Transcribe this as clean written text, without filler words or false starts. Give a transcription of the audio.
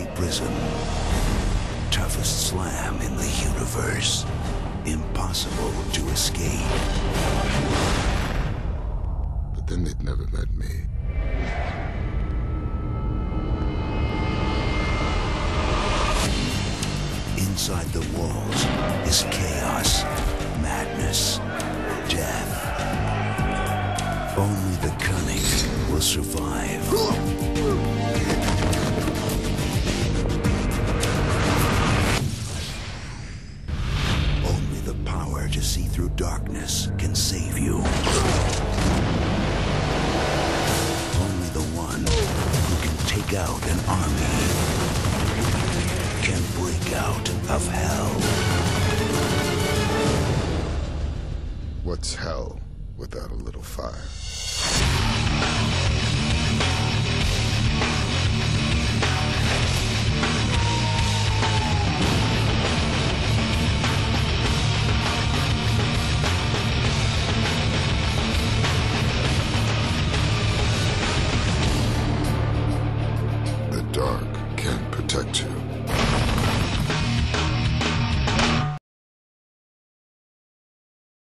prison. Toughest slam in the universe. Impossible to escape. But then they'd never met me. Inside the walls is chaos, madness, death. Only the cunning will survive. Only the power to see through darkness can save you. Only the one who can take out an army can break out of hell. What's hell without a little fire?